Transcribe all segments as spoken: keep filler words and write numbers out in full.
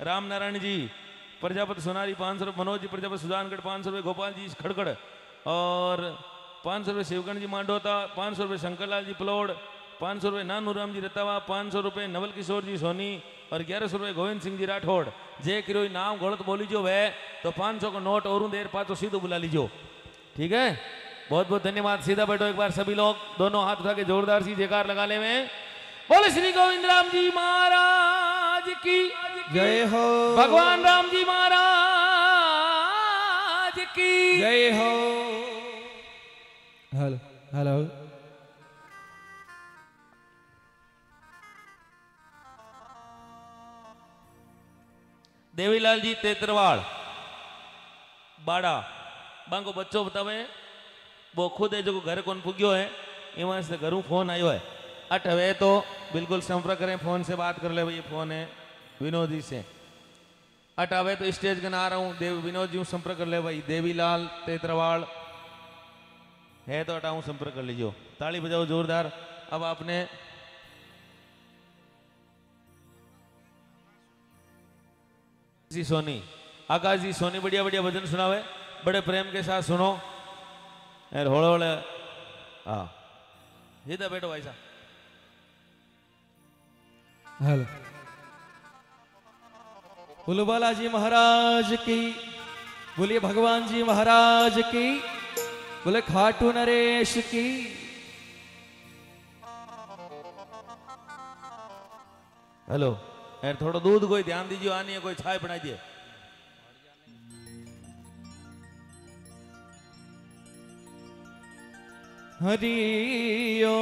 राम नारायण जी प्रजापति सोनारी पाँच सौ रुपये, मनोज जी प्रजापति सुजानगढ़ पाँच सौ रुपये, गोपाल जी खड़खड़ और पाँच सौ रुपये शिवगण जी मांडोता, पाँच सौ रुपये शंकरलाल जी पलोड़, पाँच सौ रुपये नानू राम जी रतावा, पाँच सौ रुपये नवल किशोर जी सोनी और ग्यारह सौ रुपये गोविंद सिंह जी राठौड़। जे किरो नाम गलत बोली जो वह तो पाँच सौ का नोट और देर पाँच तो सीधो बुला लीजो, ठीक है। बहुत बहुत धन्यवाद। सीधा बैठो एक बार सभी लोग, दोनों हाथ उठा के जोरदार सी जयकार लगा ले में। बोले श्री गोविंद राम जी महाराज की जय हो, भगवान राम जी महाराज की जय हो। हेलो हेलो देवीलाल जी तेतरवाड़ बाड़ा बांको बच्चों बतावे वो खुद है जो घर कौन पुग्यो है, इवं से घरों फोन आयो है। अट हवे तो बिल्कुल संपर्क करें, फोन से बात कर ले भाई, ये फोन है विनोद जी से। अट आवे तो स्टेज के ना आ रहा हूँ देव विनोद जी संपर्क कर ले भाई, देवीलाल तेतरवाड़ है तो हटाऊं संपर्क कर लीजिए। ताली बजाओ जोरदार। अब आपने जी सोनी आकाश जी सोनी बढ़िया बढ़िया भजन सुनावे, बड़े प्रेम के साथ सुनो यार, होले होले। हाँ सीधा बैठो भाई साहब। हेलो बोलो बालाजी महाराज की, बोलिए भगवान जी महाराज की, बोले खाटू नरेश की। हेलो यार थोड़ा दूध कोई ध्यान दीजिए, आनी है कोई चाय बना दिए। हरिओ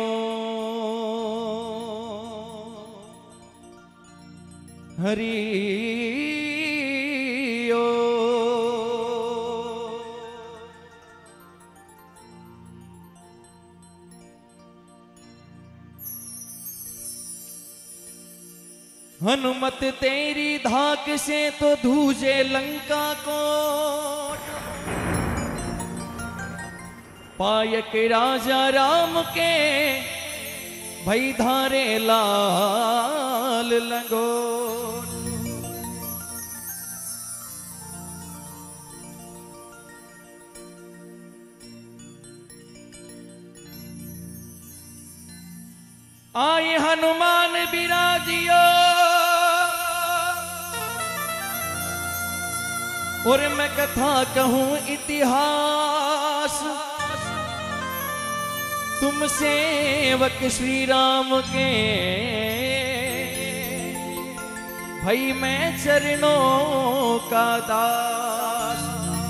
हरिओ हनुमत तेरी धाक से तो धूजे लंका कोट, पाय के राजा राम के भई धारे लाल लंगोट। आए हनुमान बिराजियो और मैं कथा कहूं इतिहास, तुम सेवक श्री राम के भाई मैं चरणों का दास।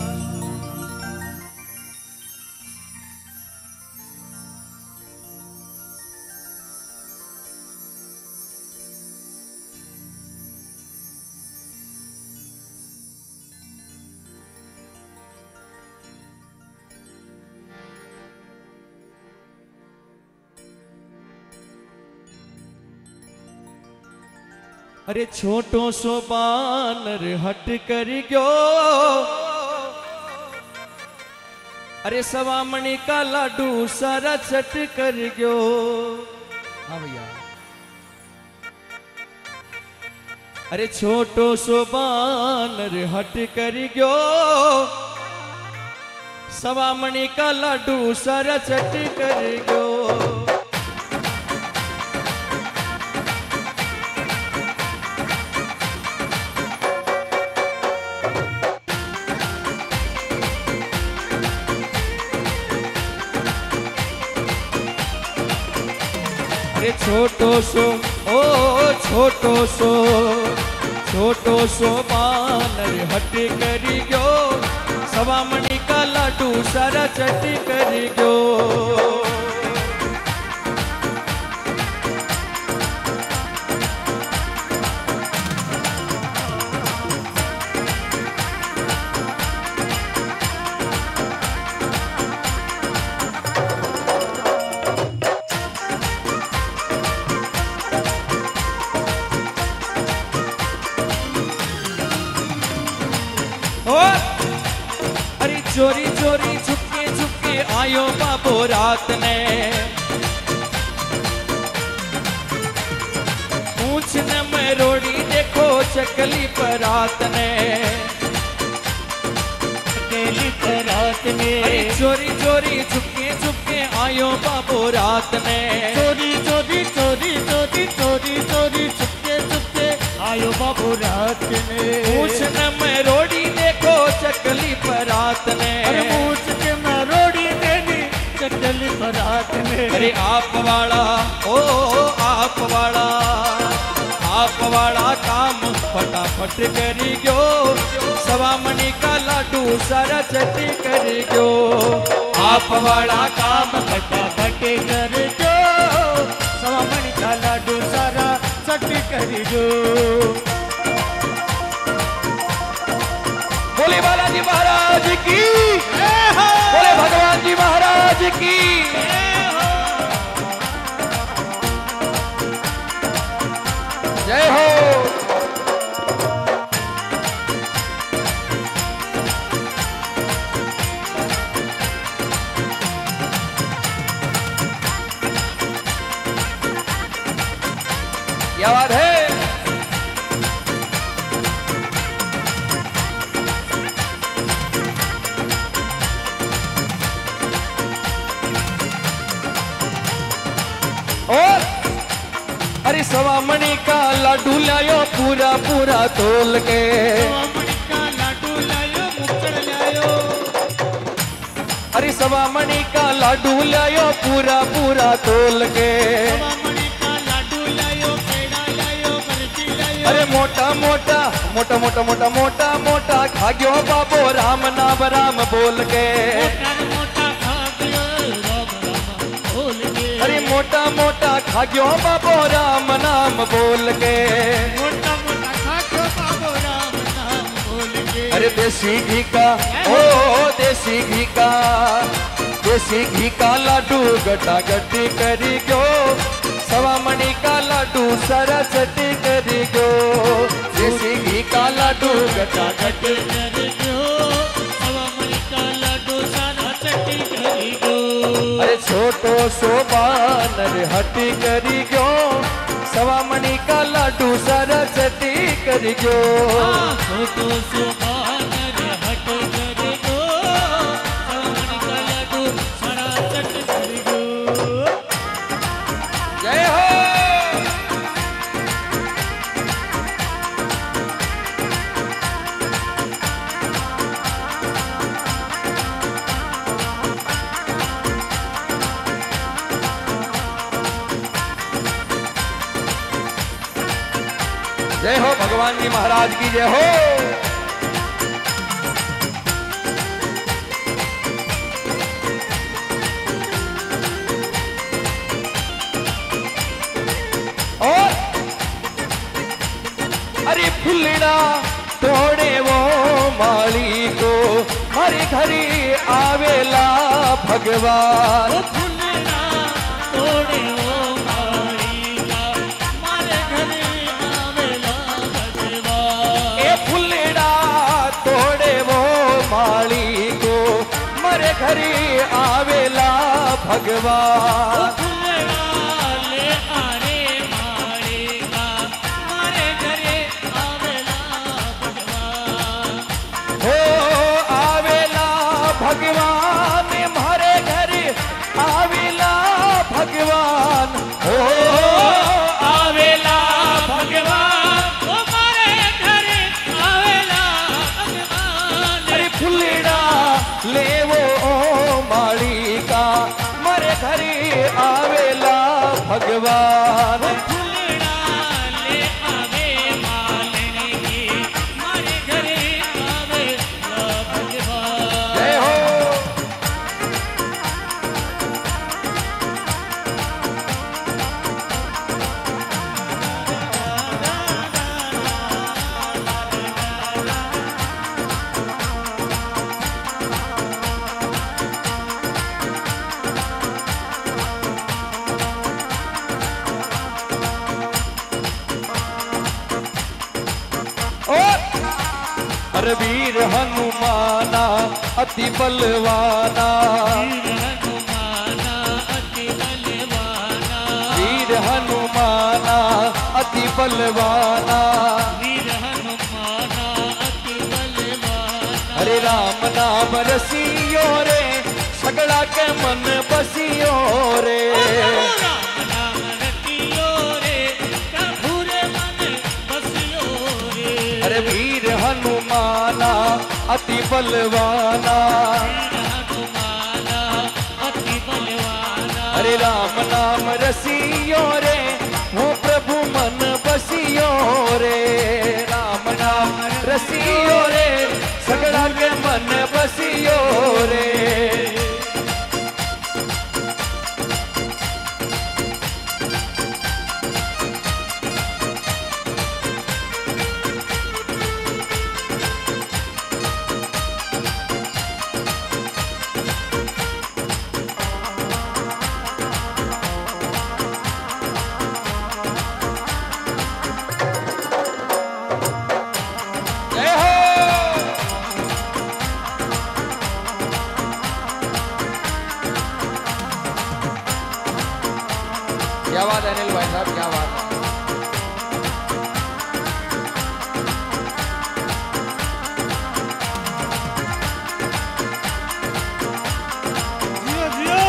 अरे छोटो सो बानर हट कर गयो, अरे सवा मणि का लाडू सारा चट कर गयो। हाँ भैया। अरे छोटो सो बानर हट कर गयो, सवा मणि का लाडू सारा चट कर गयो। अरे छोटो सो ओ छोटो सो छोटो सो बानर हट कर गयो, सवा मणि का लाडू सारा चट कर गयो। चोरी चोरी छुपके छुपके आयो बाबो रात ने, पूछ न मैं रोड़ी देख देखो चकली परात ने, चकली परात ने। अरे चोरी चोरी चुपके चुपके आयो बाबो रात ने, चोरी चोरी चोरी चोरी चोरी चोरी चुपके चुपके आयो बाबू रात ने। पूछ न मैं रोड़ी देखो चकली परात ने, अरे पूछ के मैं रोड़ी देनी चकली परात ने। अरे आप वाला ओ आप वाला आप वाला काम फटाफट करी गयो, सवा मणि का लाडू सारा चटी करी गयो। आप वाला काम फटाफट कर दो, सवा मणि का लाडू सारा चटी करी दो। बोले बालाजी महाराज की, बोले भगवान जी महाराज की। जय हो। क्या बात है। और अरे सवा मणि का लाडू लायो पूरा पूरा तोल के, सवा मणि का लाडू लायो मुक्कड़ लायो। अरे सवा मणि का लाडू लायो पूरा पूरा तोल के, सवा मणि का लाडू लायो पेड़ा लायो बर्फी लायो। अरे मोटा मोटा मोटा मोटा मोटा मोटा मोटा खाग्यो बाबो राम नाम राम बोल के, मोटा मोटा खाग्यो राम राम बोल के। अरे मोटा मोटा खाग्यो बाबो राम नाम बोल के, मोटा मोटा खाग्यो बाबो राम नाम बोल के। अरे देसी घी का ओ देसी घी का देसी घी का लाडू गटा गटी करी गयो, सवा मणि का लाडू सारा चटी करी गयो। देसी घी का लाडू गटा गटी कर दो, सवा मणि का लाडू सारा चटी करी दो। अरे छोटो सो बानर हटी करी गयो, सवा मणि का लाडू सारा चटी करी गयो। छोटो सो बानर हट कर दो, सवा मणि का लाडू सारा चटी करी दो। जय हो। जय हो भगवान जी महाराज की जय हो। और अरे फुलड़ा तोड़े वो माली को, हरे घरी आवेला भगवान। ओ फुलड़ा तोड़े ओ माली का, मारे घरे आवेला भगवान। ए फुलड़ा तोड़े वो माली को, मरे घरी आवेला भगवान। फुलड़ा ले आरे मारे का, मारे घरे आवेला भगवान। हो आवेला भगवान मारे घरी आवेला भगवान। हो आवेला भगवान, ओ मारे घरे आवेला भगवान। अरे फुलड़ा ले वो ओ माली का, मरे घरी आवेला भगवान। फुलड़ा ले आवे मालने की, मारे घरे आवेला भगवान। जय हो। अरे वीर हनुमाना अति बलवाना, वीर हनुमाना अति बलवाना, वीर हनुमाना अति बलवाना। अरे राम नाम रसियो रे सगड़ा के मन बसियो रे राम नाम रतियो रे प्रभु रे मन बसियो रे अरे वीर हनुमाना अति बलवाना हनुमाना अति बलवाना अरे राम नाम रसियो रे वो प्रभु मन बसियो रे राम नाम रसियो रे सगड़ा के मन बसियो रे क्या बात है अनिल भाई साहब, क्या बात है। जियो जियो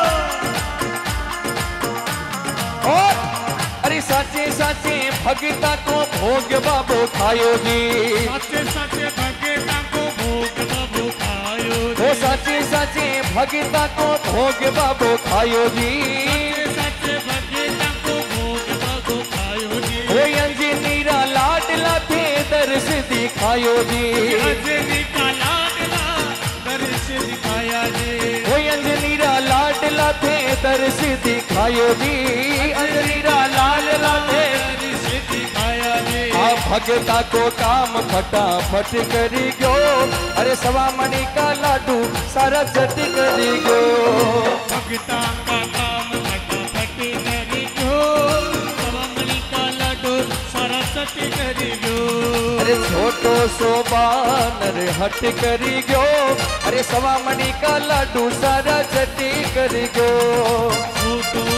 और अरे साचे साचे भगता को भोग बाबो खायो जी साचे साचे भगता को भोग बाबू खायो ओ साचे साचे भगता को भोग बाबो खायो जी साचे भगता को भोग बाबू खायो जी ओ अंजनीरा लाडला थे दर्श दिखायो जी अंजनी का लाडला दर्श दिखाया जी ओ अंजनीरा लाडला थे दर्श दिखायो जी अंजनीरा लाडला थे दर्श दिखाया जी आ भगता को काम फटाफट करी गयो अरे सवा मणि का लाडू सारा चट करी गयो भगता का काम फटाफट करी जो सवामणि का लाडो सारा सती करी जो अरे छोटो सो बानर हट करी गयो अरे सवा मणि का लाडू सारा चटी करी गयो छोटो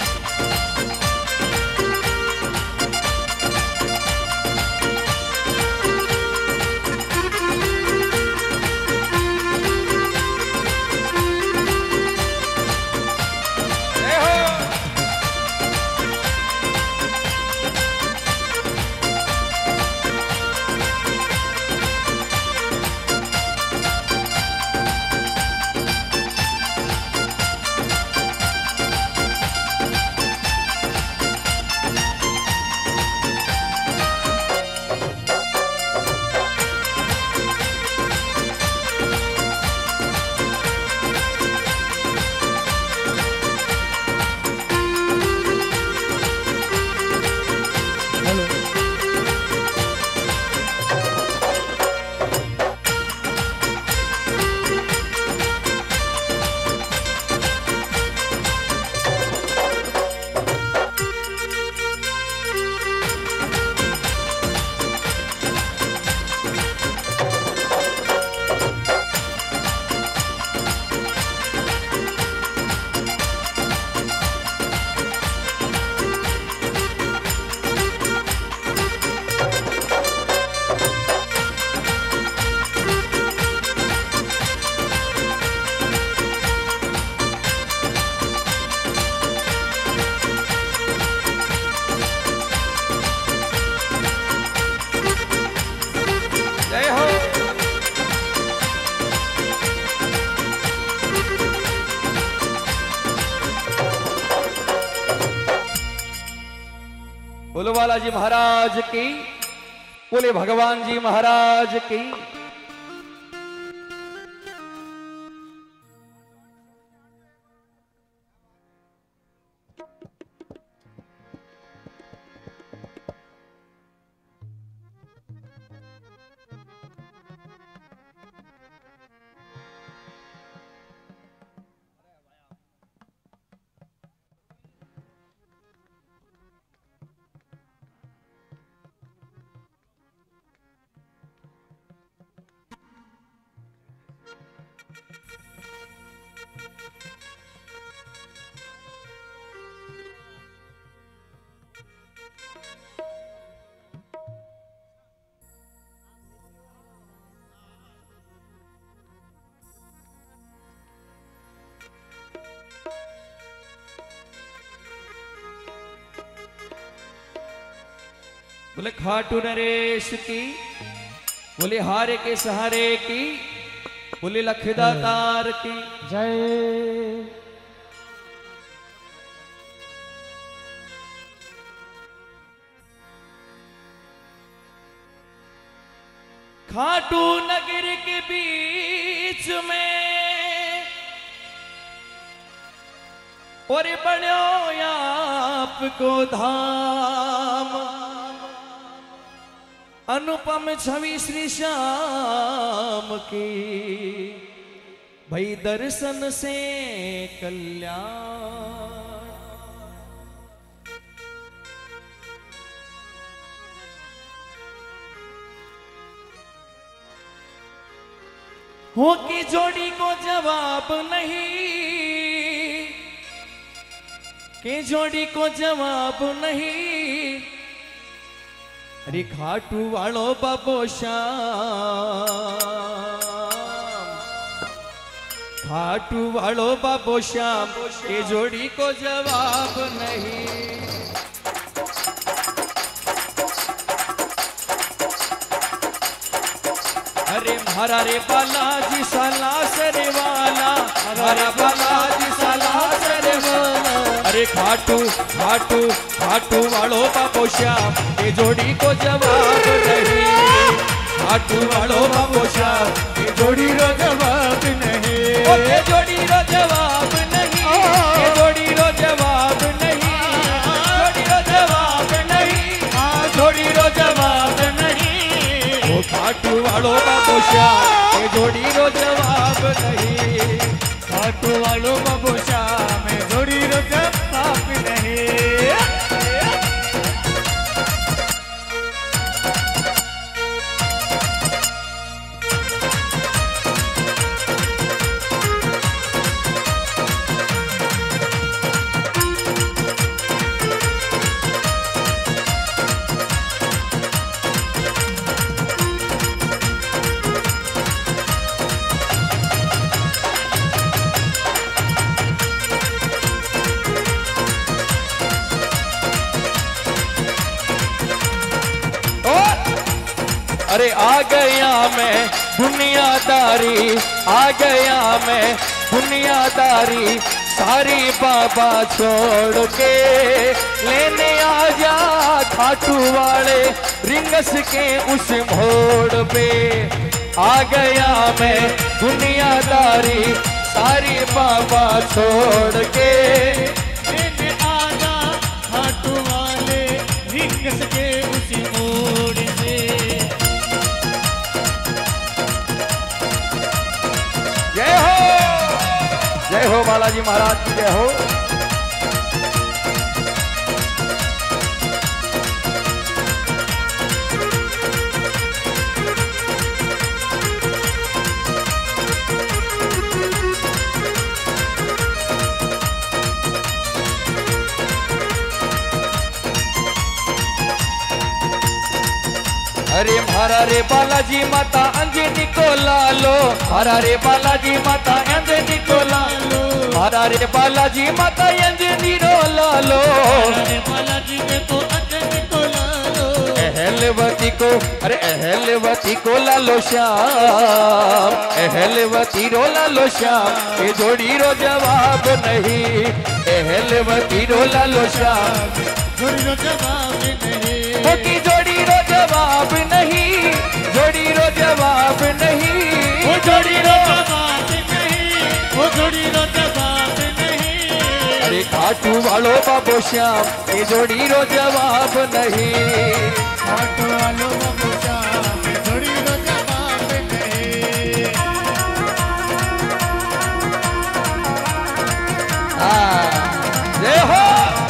बोलो बालाजी महाराज की, बोले भगवान जी महाराज की। बोले खाटू नरेश की, बोले हारे के सहारे की, बोले लखदातार की जय। खाटू नगर के बीच में और बनो आपको धाम, अनुपम छवि श्री श्याम की, भई दर्शन से कल्याण। हो की जोड़ी को जवाब नहीं, की जोड़ी को जवाब नहीं, अरे खाटू वालो बाबो श्याम, खाटू वालो बाबो श्याम, ये जोड़ी को जवाब नहीं। अरे हरा रे बालाजी साला सरे वाला, हरा बालाजी साला सरे वाला, अरे खाटू खाटू खाटू वालो बाबो श्याम, ये जोड़ी को जवाब नहीं, खाटू वालो बाबो श्याम, ये जोड़ी रो जवाब नहीं, ये जोड़ी रो जवाब नहीं, ये जोड़ी रो जवाब नहीं, जोड़ी रो जवाब नहीं, जोड़ी रो जवाब नहीं, वो खाटू वालो बाबो श्याम, ये जोड़ी रो जवाब नहीं, खाटू वालो बाबू श्याम, जोड़ी रो जवाब नहीं। अरे आ गया मैं दुनियादारी, आ गया मैं दुनियादारी, सारी बाबा छोड़ के लेने आ जा खाटू वाले रिंगस के उस मोड़ पे। आ गया मैं दुनियादारी, सारी बाबा छोड़ के लेने आ जा खाटू वाले रिंगस के उस मोड़ से। जय हो, जय हो बालाजी महाराज की जय हो। अरे हरा रे बालाजी माता अंजनी को लालो, हरा रे बालाजी माता अंजनी को लालो, हरा रे बालाजी माता अंजनी रो लालो, अरे बालाजी में तो अंजनी को लालो, अहलवती को, अरे अहलवती को लालो श्याम, अहलवती रो लालो श्याम, ये जोड़ी रो जवाब नहीं, अहलवती रो लालो श्याम, जोड़ी रो जवाब नहीं, वो की जोड़ी रो जवाब नहीं, जोड़ी रो जवाब नहीं, वो जोड़ी रो जवाब नहीं, वो जोड़ी रो जवाब नहीं। अरे खाटू वालो बाबो श्याम, ये जोड़ी रो जवाब नहीं, खाटू वालो बाबू श्याम, जोड़ी रो जवाब नहीं। हाँ जय हो।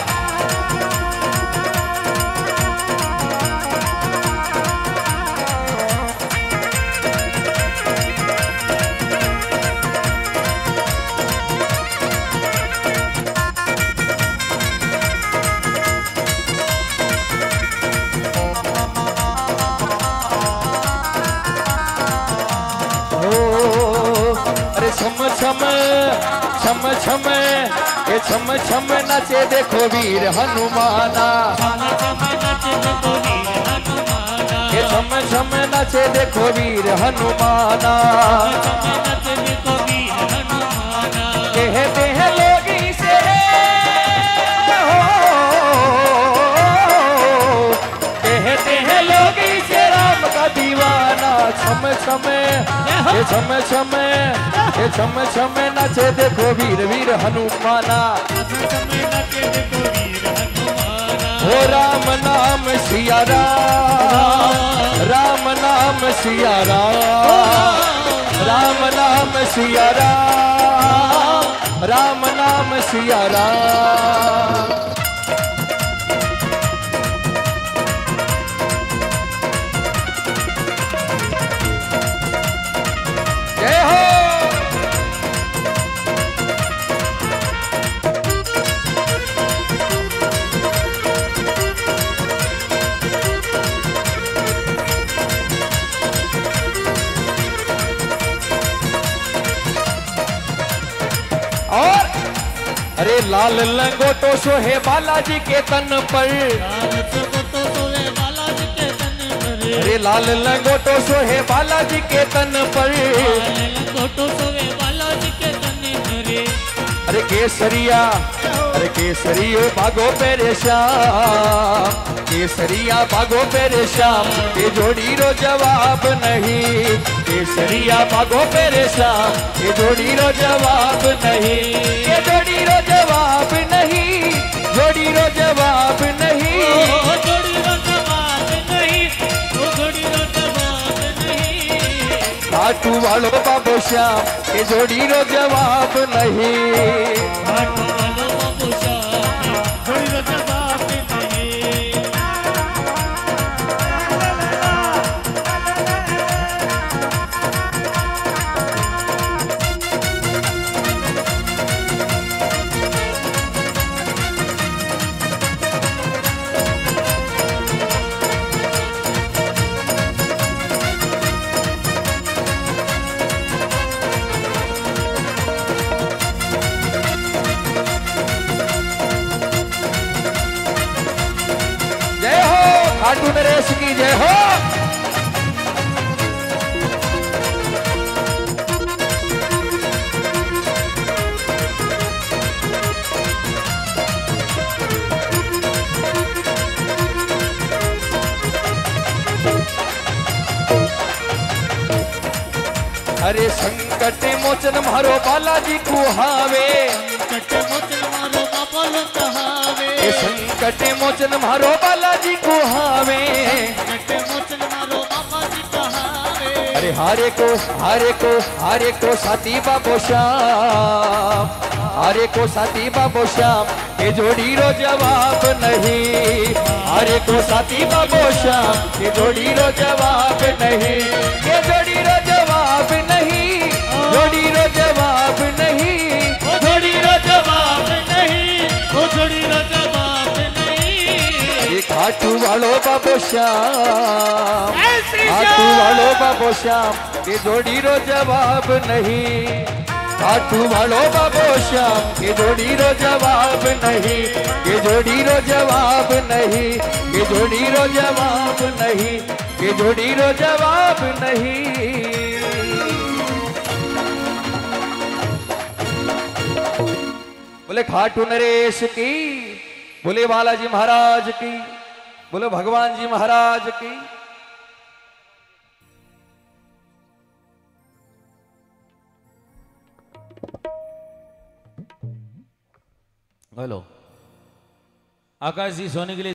छम छम छम छम ये छम छम नाचे देखो वीर हनुमाना, छम छम नाचे देखो वीर छम नाचे देखो वीर हनुमाना। कहते हैं लोग इसे हो, कहते हैं लोग इसे राम का दीवाना। छम छमे ये छम छमे ये छम छमे नाचे देखो वीर वीर हनुमाना। हो राम नाम सिया राम, राम नाम सिया राम, राम नाम सिया राम, राम नाम सिया राम। जय हो। और अरे लाल लंगोटो सोहे बालाजी के तन पर, अरे लाल लंगोटो सोहे बालाजी के तन पर। अरे केसरिया अरे केसरियो भागो पेरे श्याम, केसरिया भागो पेरे श्याम। ये जोड़ी रो जवाब नहीं, केसरिया भागो पेरे श्याम। ये जोड़ी रो जवाब नहीं, ये जोड़ी रो जवाब नहीं, जोड़ी रो जवाब नहीं, जोड़ी रो जवाब नहीं, जोड़ी रो जवाब नहीं। खाटू वालो बाबू श्याम ये जोड़ी रो जवाब नहीं, खाटू वालो बाबू श्याम जोड़ी रो जवाब नहीं। खाटू नरेश की जय हो। अरे संकट मोचन मारो बालाजी कुहावे, संकट मोचन मारो बालाजी कुहावे। अरे हारे को हारे को हारे को साथी बाबो श्याम, हारे को साथी बाबो श्याम। ये जोड़ी रो जवाब नहीं, हारे को साथी बाबो श्याम। ये जोड़ी रो जवाब नहीं, ये जोड़ी रो जवाब नहीं, जोड़ी रो जवाब नहीं, जोड़ी रो जवाब नहीं, जोड़ी रो जवाब नहीं। खाटू वालो बाबो श्याम, खाटू वालो बाबो श्याम। ये जोड़ी रो जवाब नहीं, खाटू वालो बाबो श्याम। ये जोड़ी रो जवाब नहीं, ये जोड़ी रो जवाब नहीं, ये जोड़ी रो जवाब नहीं, ये जोड़ी रो जवाब नहीं। बोले खाटू नरेश की, बोले बालाजी महाराज की, बोले भगवान जी महाराज की। हेलो आकाश जी सोने के लिए